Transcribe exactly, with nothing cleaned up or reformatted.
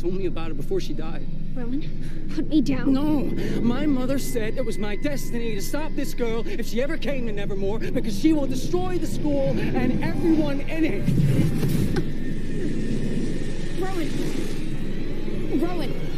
told me about it before she died. Rowan, put me down. No, my mother said it was my destiny to stop this girl if she ever came to Nevermore, because she will destroy the school and everyone in it. Rowan. Rowan.